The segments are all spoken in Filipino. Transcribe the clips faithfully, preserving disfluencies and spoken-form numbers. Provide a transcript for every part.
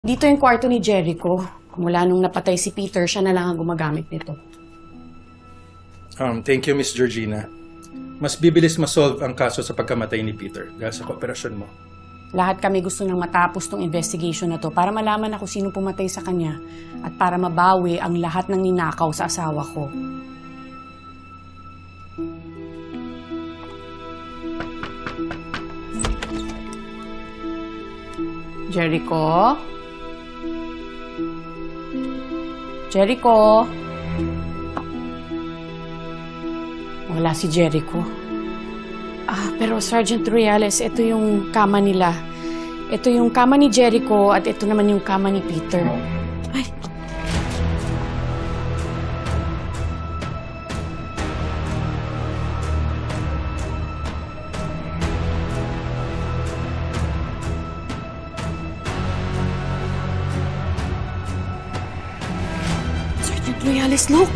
Dito yung kwarto ni Jericho. Mula nung napatay si Peter, siya na lang ang gumagamit nito. Um, thank you, Miss Georgina. Mas bibilis masolve ang kaso sa pagkamatay ni Peter dahil sa kooperasyon mo. Lahat kami gusto nang matapos tong investigation na to para malaman ako sino pumatay sa kanya at para mabawi ang lahat ng ninakaw sa asawa ko. Jericho? Jericho? Wala si Jericho. Ah, pero Sergeant Ruiales, ito yung kama nila. Ito yung kama ni Jericho at ito naman yung kama ni Peter. Ay. Sergeant Ruiales, look!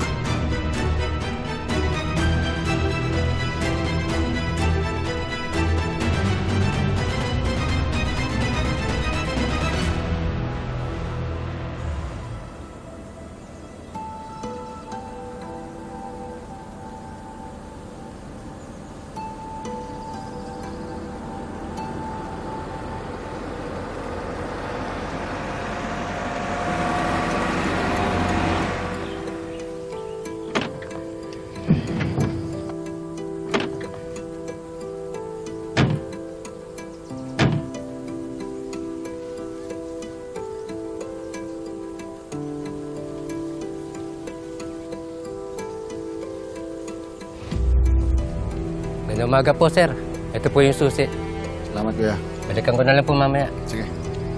Magandang umaga po, sir. Ito po yung susi. Salamat, kuya. Balikan ko na lang po mamaya. Sige.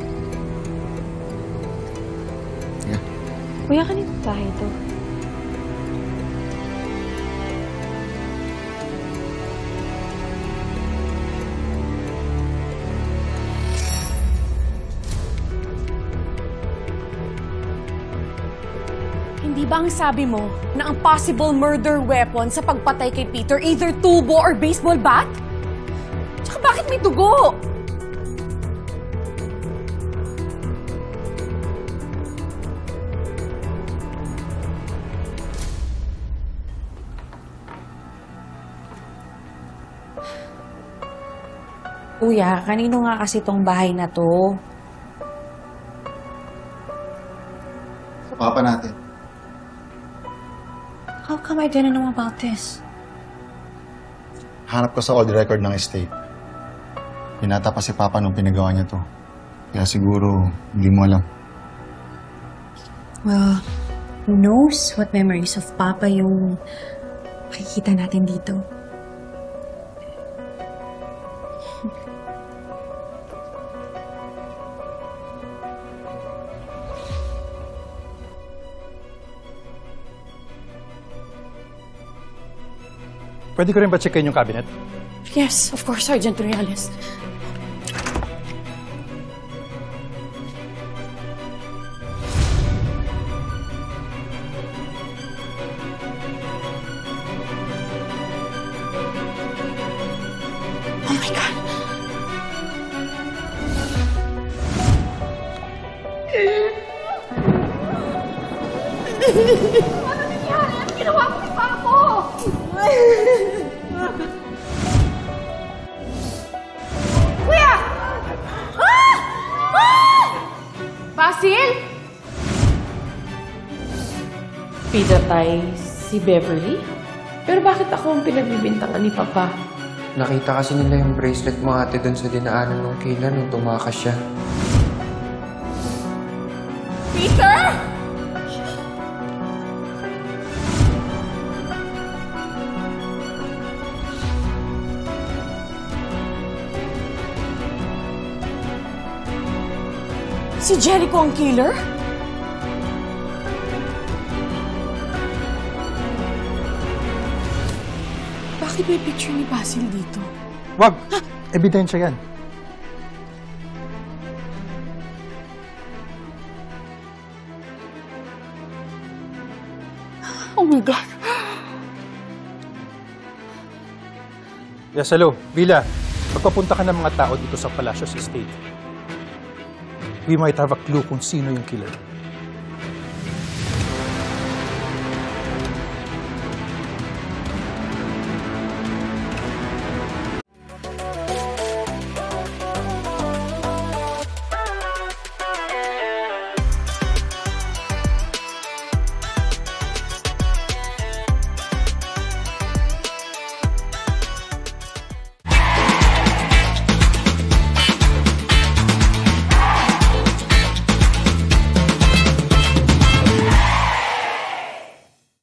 Sige. Kuya, kanina bahay ito? Hindi ba ang sabi mo na ang possible murder weapon sa pagpatay kay Peter either tubo or baseball bat? Tsaka bakit may dugo? Kuya, kanino nga kasi tong bahay na to? Sa papa natin. How come I didn't know about this? Hanap ko sa old record ng estate. Pinata pa si Papa nung pinagawa niya to. Kaya siguro, hindi mo alam. Well, who knows what memories of Papa yung makikita natin dito. Pwede ko rin ba checkin yung cabinet? Yes, of course, Sergeant Ruiales. Oh my God! Ano nangyari? Ano ginawa mo kay Papo? Kuya! Ah! Ah! Basil? Pinatay si Beverly? Pero bakit ako ang pinagbibintangan ni Papa? Nakita kasi nila yung bracelet mo ate doon sa dinaanan ng kailan nung tumakas siya. Peter? Si Jericho ang killer? Bakit may picture ni Basil dito? Wag! Ebidensya yan. Oh my God! Yes, hello. Villa, magpapunta ka ng mga tao dito sa Palacios Estate. we might have a clue kung sino yung killer.